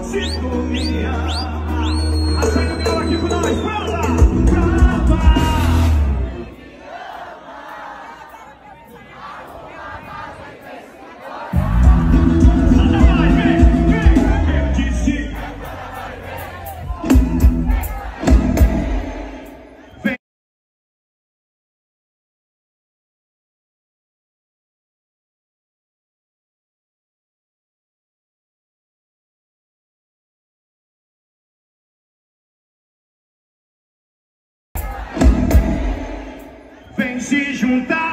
Se tu me ama, acende o grau aqui com nós, brava! Vem se juntar.